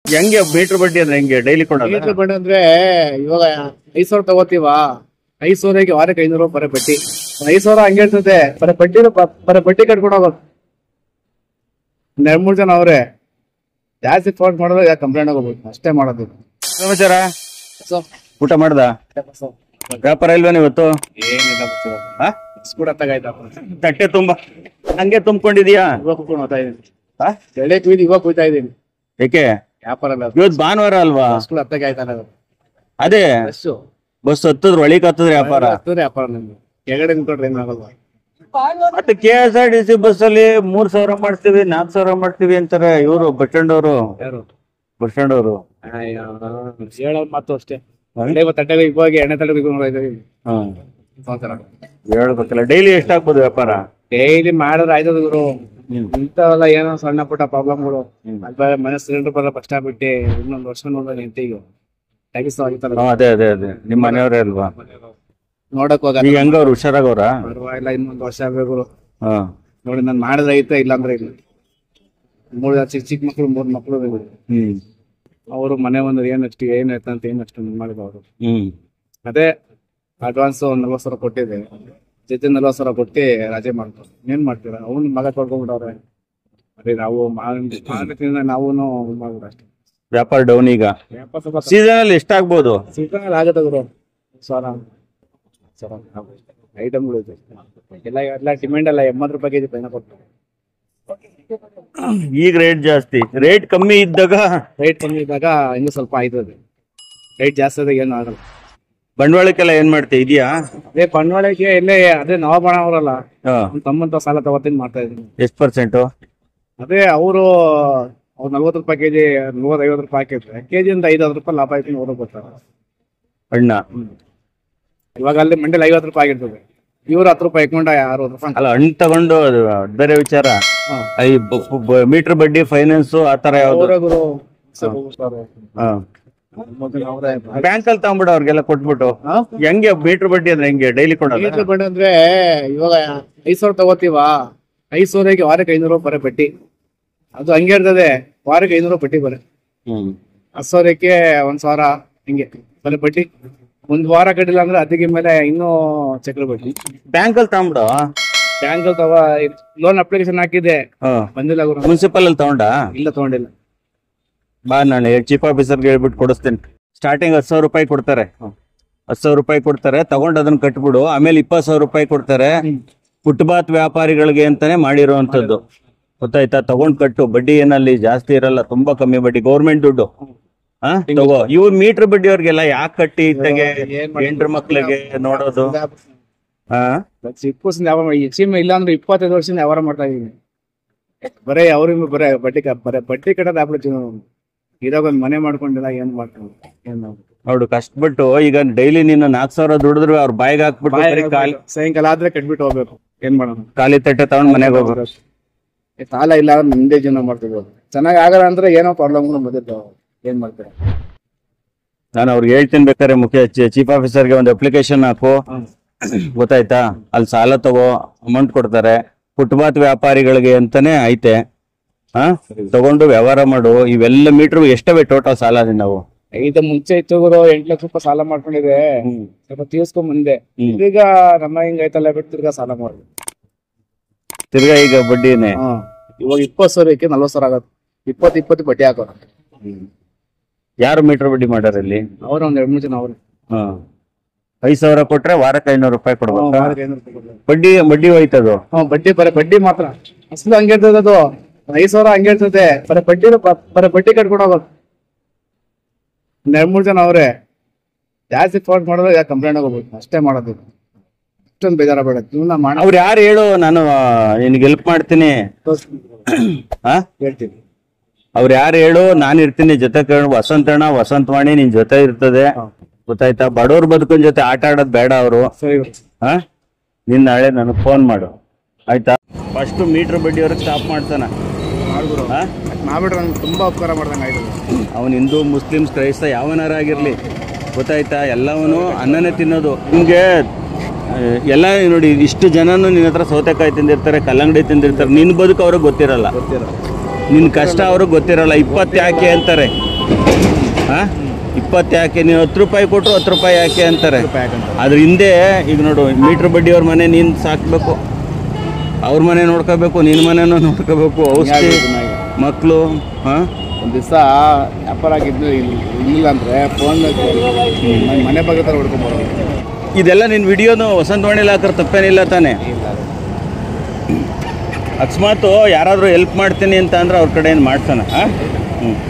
ಹೆಂಗೆ ಮೀಟರ್ ಬಡ್ಡಿ ಅಂದ್ರೆ ಹೆಂಗೆ ಡೈಲಿ ಕೊಡೋದು? ಮೀಟರ್ ಬಡ್ಡಿ ಅಂದ್ರೆ ಇವಾಗ 5,000 ತಗೋತೀವ, 5,000ಗೆ ವಾರಕ್ಕೆ 500 ರೂಪಾಯಿ ಬರ ಬಡ್ಡಿ. 5,000 ಹಂಗೆ ಇರ್ತದೆ, ಬರ ಬಡ್ಡಿ ಕಟ್ಕೊಂಡು ಹೋಗೋದು. 2-3 ಜನ ಅವ್ರೆ, ಜಾಸ್ತಿ ಫೋನ್ ಮಾಡಿದ್ರೆ ಯಾಕೆ ಕಂಪ್ಲೇಂಟ್ ಹೋಗ್ಬೇಕು, ಅಷ್ಟೇ ಮಾಡೋದು. ಸಮಾಚಾರ ಊಟ ಮಾಡ್ದ? ವ್ಯಾಪಾರ ಇಲ್ವೇನು ಇವತ್ತು? ಏನಿಲ್ಲ ಕೂಡ ತಗಾಯ್ತಾ ತಟ್ಟೆ ತುಂಬಾ ಹಂಗೆ ತುಂಬ್ಕೊಂಡಿದ್ಯಾ? ಇವಾಗ ಕುತ್ಕೊಂಡು ಹೋಗ್ತಾ ಇದೀನಿ, ಇವಾಗ ಕೂಯ್ತಾ ಇದೀನಿ. ಏಕೆ ವ್ಯಾಪಾರ ಇಲ್ಲ, ಇವತ್ತು ಭಾನುವಾರ ಅಲ್ವಾ? ಸ್ಕೂಲ್ ಹತ್ತಾಗ ಆಯ್ತಾನ ಅದೇ ಬಸ್ಸು ಬಸ್ ಹತ್ತದ್ರ ಒಳಿಕ್ ಹತ್ತದ್ರ ವ್ಯಾಪಾರ. ವ್ಯಾಪಾರ ನಮ್ಗೆ ಕೆಳಗಡೆ ನಿಂತ್ಕೊಂಡ್ರೆ ಏನಾಗಲ್ವಾ? ಮತ್ತೆ KSRTC ಬಸ್ ಅಲ್ಲಿ 3,000 ಮಾಡ್ತೀವಿ 4,000 ಮಾಡ್ತೀವಿ ಅಂತಾರೆ ಇವರು ಬಸ್ ಸ್ಟ್ಯಾಂಡ್ ಅವರು. ಯಾರು ಬಸ್ ಸ್ಟ್ಯಾಂಡ್ ಅವರು ಹೇಳೋದು ಮಾತು ಅಷ್ಟೇ. ತಟ್ಟೆಗೆ ಇವಾಗ ಎಣ್ಣೆ ತಟ್ಟೆಗೆ ಹೇಳ್ಬೇಕಲ್ಲ. ಡೈಲಿ ಎಷ್ಟಾಗ್ಬೋದು ವ್ಯಾಪಾರ? ಡೈಲಿ ಮಾಡಿದ್ರೆ ಆಯ್ತದ ಗುರು. ಇಂಥವೆಲ್ಲ ಏನೋ ಸಣ್ಣ ಪುಟ್ಟ ಪ್ರಾಬ್ಲಮ್ಗಳು, ಮನೆ ಸಿಲಿಂಡರ್ ಬರೋ ಕಷ್ಟ ಬಿಟ್ಟು ಇನ್ನೊಂದು ವರ್ಷ ನೋಡಿದ್ರೆ ಎಂಟಿಗೆ ಅದೇ ಅದೇ ಅದೇ ನಿಮ್ ಮನೆಯವರೇ ಅಲ್ವಾ? ನೋಡಕ್ ಹೋಗ ಹೆಂಗ ಅವ್ರು ಹುಷಾರಾಗವ್ರ? ಪರವಾಗಿಲ್ಲ, ಇನ್ನೊಂದು ವರ್ಷ ಆಗ್ಬೇಕು ನೋಡಿ. ನಾನು ಮಾಡಿದ್ರೆ ಐತೆ, ಇಲ್ಲಾಂದ್ರೆ ಇಲ್ಲ. 3 ಚಿಕ್ಕ ಮಕ್ಳು 3 ಮಕ್ಳು ಅವರು ಮನೆ ಒಂದು ಏನಷ್ಟು ಏನಾಯ್ತಂತ ಏನಷ್ಟು ಮಾಡಿದ ಅವರು. ಅದೇ ಅಡ್ವಾನ್ಸ್ 40,000 ಕೊಟ್ಟಿದೆ, ಜೊತೆ 40,000 ಕೊಟ್ಟು ರಜೆ ಮಾಡ್ತಾರೆ. ಏನ್ ಮಾಡ್ತೀರಾ? ಅವ್ನು ಮಗ ಕೊಡ್ಕೊಂಡ್ಬಿಟ್ಟವ್ರೆ. ಅದೇ ನಾವು ನಾವು ಮಾಡ್ಬಿಡ ಅಷ್ಟೇ. ವ್ಯಾಪಾರ ಡೌನ್. ಈಗ ಸೀಸನ್ ಅಲ್ಲಿ ಎಷ್ಟಾಗ್ಬೋದು? ಸೀಸನ್ ಆಗತ್ತೆ ಗುರು, ಐಟಮ್ಗಳು ಎಲ್ಲ ಡಿಮ್ಯಾಂಡ್ ಎಲ್ಲ 80 ರೂಪಾಯಿ ಕೆಜಿ ಪೈನ ಕೊಡ್ತಾರೆ. ಈಗ ರೇಟ್ ಜಾಸ್ತಿ, ರೇಟ್ ಕಮ್ಮಿ ಇದ್ದಾಗ ಇನ್ನೂ ಸ್ವಲ್ಪ ಆಯ್ತದೆ. ರೇಟ್ ಜಾಸ್ತಿ ಆದಾಗ ಏನು ಆಗಲ್ಲ. ಬಂಡವಾಳಕ್ಕೆಲ್ಲ ಏನ್ ಮಾಡ್ತೀವಿ ಇದೆಯಾ? ಅದೇ ಬಂಡವಾಳಕ್ಕೆ ಇಲ್ಲೇ ಅದೇ ನವಾಬಣ ಅವರಲ್ಲ, ತಮ್ಮಂತ ಸಾಲ ತಗೋತೀನಿ ಮಾಡ್ತಾ ಇದ್ದೀನಿ. ಎಷ್ಟು ಪರ್ಸೆಂಟ್? ಅದೇ ಅವರು 40 ರೂಪಾಯಿ ಕೆಜಿ, 50 ರೂಪಾಯಿ ಹಾಕಿದ್ರೆ ಕೆಜಿಯಿಂದ 5 ರೂಪಾಯಿ ಲಾಭ ಆಯ್ತು ಅವರು ಬರ್ತಾರೆ ಅಣ್ಣ. ಇವಾಗ ಅಲ್ಲಿ ಮಂಡಲ್ 50 ರೂಪಾಯಿ ಆಗಿರ್ತದೆ, ಇವ್ರು 10 ರೂಪಾಯಿ ಇಟ್ಕೊಂಡ 60 ರೂಪಾಯಿ. ಅಲ್ಲ, ಹಣ್ಣು ತಗೊಂಡು ಅದು ಬೇರೆ ವಿಚಾರ. ಮೀಟರ್ ಬಡ್ಡಿ, ಫೈನಾನ್ಸ್ ಆತರ ಯಾವ್ದು? ಬ್ಯಾಂಕ್ ಅಲ್ಲಿ ತಗೊಂಡ್ಬಿಡು ಅವ್ರಿಗೆಲ್ಲ ಕೊಟ್ಬಿಟ್ಟು. ಹೆಂಗೆ ಮೀಟರ್ ಬಡ್ಡಿ ಅಂದ್ರೆ ಹೆಂಗೆ ಡೈಲಿ ಕೊಡೋದು? ಮೀಟರ್ ಬಡ್ಡಿ ಅಂದ್ರೆ ಇವಾಗ 5,000 ತಗೋತೀವ, 5,000ಗೆ ವಾರಕ್ಕೆ 500 ರೂಪಾಯಿ ಬಡ್ಡಿ. ಅದು ಹಂಗೆ ಇರ್ತದೆ, ವಾರಕ್ಕೆ 500 ಬಡ್ಡಿ ಬರ. 10,000ಕ್ಕೆ 1,000 ಹಿಂಗೆ ಬರೀ ಬಡ್ಡಿ. ಒಂದ್ ವಾರ ಕಟ್ಟಿಲ್ಲ ಅಂದ್ರೆ ಅದಕ್ಕೆ ಮೇಲೆ ಇನ್ನೂ ಚಕ್ರ ಬಡ್ಡಿ. ಬ್ಯಾಂಕ್ ಅಲ್ಲಿ ತಗೊಂಡ್ಬಿಡು. ಬ್ಯಾಂಕ್ ಅಲ್ಲಿ ಲೋನ್ ಅಪ್ಲಿಕೇಶನ್ ಹಾಕಿದೆ, ಬಂದಿಲ್ಲ. ಮುನ್ಸಿಪಲ್ ಅಲ್ಲಿ ತಗೊಂಡ? ಇಲ್ಲ, ತಗೊಂಡಿಲ್ಲ. ಬಾ, ನಾನು ಚೀಫ್ ಆಫೀಸರ್ಗೆ ಹೇಳ್ಬಿಟ್ಟು ಕೊಡಿಸ್ತೇನೆ. ಸ್ಟಾರ್ಟಿಂಗ್ 10,000 ರೂಪಾಯಿ ಕೊಡ್ತಾರೆ, 10,000 ರೂಪಾಯಿ ಕೊಡ್ತಾರೆ, ತಗೊಂಡು ಅದನ್ನ ಕಟ್ಬಿಡು. ಆಮೇಲೆ 20,000 ರೂಪಾಯಿ ಕೊಡ್ತಾರೆ. ಫುಟ್ಪಾತ್ ವ್ಯಾಪಾರಿಗಳಿಗೆ ಅಂತಾನೆ ಮಾಡಿರುವಂತದ್ದು, ಗೊತ್ತಾಯ್ತಾ? ತಗೊಂಡ್ ಕಟ್ಟು. ಬಡ್ಡಿ ಏನಲ್ಲಿ ಜಾಸ್ತಿ ಇರಲ್ಲ, ತುಂಬಾ ಕಮ್ಮಿ ಬಡ್ಡಿ, ಗೌರ್ಮೆಂಟ್ ದುಡ್ಡು. ತಗೋ. ಇವ್ರು ಮೀಟರ್ ಬಡ್ಡಿ ಅವ್ರಿಗೆಲ್ಲ ಯಾಕೆ ಕಟ್ಟಿ ಇದ್ದಾಗೆ ಹೆಂಡ್ರ ಮಕ್ಳಿಗೆ ನೋಡೋದು? ಚಿಕ್ಕ ಇಲ್ಲ ಅಂದ್ರೆ 25 ವರ್ಷದಿಂದ ವ್ಯವಹಾರ ಮಾಡ್ತಾ ಇದೀನಿ. ಬರೇ ಅವ್ರಿಗೆ ಬಡ್ಡಿ ಕಟ್ಟೋದು ಆಗ್ಬಿಡ್ತೀವಿ ನಾವು. ಇದಾಗ ಒಂದ್ ಮನೆ ಮಾಡ್ಕೊಂಡಿಲ್ಲ, ಏನ್ ಮಾಡ್ತೀವಿ? ನೋಡು, ಕಷ್ಟಪಟ್ಟು ಈಗ ಡೈಲಿ ನೀನು 4,000 ದುಡಿದ್ರು ಅವ್ರ ಬಾಯಿಗೆ ಹಾಕ್ಬಿಟ್ಟು ಸಾಯಂಕಾಲ ಆದ್ರೆ ಕಟ್ಬಿಟ್ಟು ಹೋಗ್ಬೇಕು. ಏನ್ ಮಾಡೋಣ? ಖಾಲಿ ತಟ್ಟೆ ತಗೊಂಡ್ ಮನೆಗೆ ಹೋಗ್ಬೇಕು. ಸಾಲ ಇಲ್ಲ ಅಂದ್ರೆ ನಿಂದೇ ಜೀವನ ಮಾಡ್ತಿರ್ಬೋದು. ಚೆನ್ನಾಗ್ ಆಗಲ್ಲ ಅಂದ್ರೆ ಏನೋ ಪ್ರಾಬ್ಲಮ್ಗಳು ಬಂದಿರ್ತಾವ, ಏನ್ ಮಾಡ್ತಾರೆ? ನಾನು ಅವ್ರಿಗೆ ಹೇಳ್ತೀನಿ, ಬೇಕಾದ್ರೆ ಚೀಫ್ ಆಫೀಸರ್ಗೆ ಒಂದು ಅಪ್ಲಿಕೇಶನ್ ಹಾಕು, ಗೊತ್ತಾಯ್ತಾ? ಅಲ್ಲಿ ಸಾಲ ತಗೋ, ಅಮೌಂಟ್ ಕೊಡ್ತಾರೆ. ಫುಟ್ಪಾತ್ ವ್ಯಾಪಾರಿಗಳಿಗೆ ಅಂತಾನೆ ಐತೆ, ತಗೊಂಡು ವ್ಯವಹಾರ ಮಾಡು. ಇವೆಲ್ಲ ಮೀಟರ್ ಎಷ್ಟವೆ ಟೋಟಲ್ ಸಾಲ ನಾವು? ಇದು ಮುಂಚೆ ಇತ್ತು ಗುರು, 8 ಲಕ್ಷ ರೂಪಾಯಿ ಸಾಲ ಮಾಡ್ಕೊಂಡಿದೆ, ಸ್ವಲ್ಪ ತೀರ್ಸ್ಕೊಂಡ್ ಮುಂದೆ. ಈಗ ನಮ್ಮ ಹಿಂಗ ಐತಲ್ಲ ಬಿಟ್ಟು ತಿರ್ಗಾ ಸಾಲ ಮಾಡುದು. ತಿರ್ಗಾ ಈಗ ಬಡ್ಡಿನೇ ಇವಾಗ 20,000ಕ್ಕೆ 40,000 ಆಗತ್ತೆ. 20 ಬಡ್ಡಿ ಹಾಕೋರು. ಯಾರು ಮೀಟರ್ ಬಡ್ಡಿ ಮಾಡ್ಯಾರ ಇಲ್ಲಿ? ಅವ್ರ ಒಂದ್ 2-3 ಜನ ಅವ್ರು. 5,000 ಕೊಟ್ರೆ ವಾರಕ್ಕೆ 500 ರೂಪಾಯಿ ಕೊಡ್ಬೇಕು. ಬಡ್ಡಿ ಹೋಯ್ತದು. ಬಡ್ಡಿ ಮಾತ್ರ ಅಸಲು ಹಂಗೆ ಇರ್ತದೆ. ಅದು 5,000 ಹಂಗೆ ಇರ್ತದೆ, ಬಡ್ಡಿ ಕಟ್ಕೊಂಡು ಹೋಗೋದು. 2-3 ಜನ ಅವ್ರೆ, ಜಾಸ್ತಿ ಫೋನ್ ಮಾಡಿದ್ರೆ ಯಾಕೆ ಕಂಪ್ಲೇಂಟ್ ಹೋಗ್ಬೇಕು, ಅಷ್ಟೇ ಮಾಡೋದು. ಅಷ್ಟೊಂದು ಬೇಜಾರ ಬೇಡ. ಅವ್ರು ಯಾರು ಹೇಳು, ನಾನು ನಿನ್ಗೆ ಹೆಲ್ಪ್ ಮಾಡ್ತೀನಿ. ಹೇಳ್ತೀನಿ. ಅವ್ರು ಯಾರು ಹೇಳು, ನಾನು ಇರ್ತೀನಿ ಜೊತೆ. ವಸಂತಣ್ಣ, ವಸಂತವಾಣಿ ನಿನ್ ಜೊತೆ ಇರ್ತದೆ, ಗೊತ್ತಾಯ್ತಾ? ಬಡವ್ರ ಬದುಕಿನ ಜೊತೆ ಆಟ ಆಡೋದ್ ಬೇಡ ಅವರು. ನಿನ್ ನಾಳೆ ನನಗೆ ಫೋನ್ ಮಾಡು, ಆಯ್ತಾ? ಫಸ್ಟ್ ಮೀಟರ್ ಬಡ್ಡಿ ಅವ್ರಿಗೆ ಸ್ಟಾಪ್ ಮಾಡ್ತಾನ. ಮಾಡ್ಬಿಟ್ರೆ ನನ್ಗೆ ತುಂಬಾ ಉಪಕಾರ ಮಾಡ್ದಂಗೆ ಆಯ್ತು. ಅವನು ಹಿಂದೂ, ಮುಸ್ಲಿಮ್ಸ್, ಕ್ರೈಸ್ತ ಯಾವನಾರ ಆಗಿರ್ಲಿ, ಗೊತ್ತಾಯ್ತಾ? ಎಲ್ಲವನು ಅನ್ನನೇ ತಿನ್ನೋದು. ನಿಮ್ಗೆ ಎಲ್ಲ ನೋಡಿ, ಇಷ್ಟು ಜನನು ನಿನ್ನ ಹತ್ರ ಸೌತೆಕಾಯಿ ತಿಂದಿರ್ತಾರೆ, ಕಲ್ಲಂಗಡಿ ತಿಂದಿರ್ತಾರೆ. ನಿನ್ ಬದುಕು ಅವ್ರಿಗೆ ಗೊತ್ತಿರಲ್ಲ, ನಿನ್ ಕಷ್ಟ ಅವ್ರಿಗೆ ಗೊತ್ತಿರಲ್ಲ. 20 ಯಾಕೆ ಅಂತಾರೆ, ಹಾಂ 20 ಯಾಕೆ ನೀವು 10 ರೂಪಾಯಿ ಕೊಟ್ಟರು 10 ರೂಪಾಯಿ ಯಾಕೆ ಅಂತಾರೆ. ಪ್ಯಾಕ್ ಅಂತ ಅದ್ರ ಹಿಂದೆ ಈಗ ನೋಡು ಮೀಟ್ರ್ ಬಡ್ಡಿಯವ್ರ ಮನೆ ನೀನು ಸಾಕಬೇಕು, ಅವ್ರ ಮನೆ ನೋಡ್ಕೋಬೇಕು, ನಿನ್ನ ಮನೆನೂ ನೋಡ್ಕೋಬೇಕು, ಔಷಧಿ ಮಕ್ಕಳು. ಹಾಂ ಒಂದು ದಿವಸ ವ್ಯಾಪಾರ ಆಗಿದ್ದು ಇಲ್ಲ ಅಂದರೆ ಫೋನ್ ಮನೆ ಬಗ್ಗೆ ಥರ ಹೊಡ್ಕೊಂಬರೋದು. ಇದೆಲ್ಲ ನಿನ್ನ ವಿಡಿಯೋನು ವಸಂತವಾಣಿಲಿ ಹಾಕಿದ್ರೆ ತಪ್ಪೇನಿಲ್ಲ ತಾನೇ. ಅಕಸ್ಮಾತು ಯಾರಾದರೂ ಹೆಲ್ಪ್ ಮಾಡ್ತೀನಿ ಅಂತ ಅಂದ್ರೆ ಅವ್ರ ಕಡೆ ಏನು ಮಾಡ್ತಾನೆ. ಹಾಂ ಹ್ಞೂ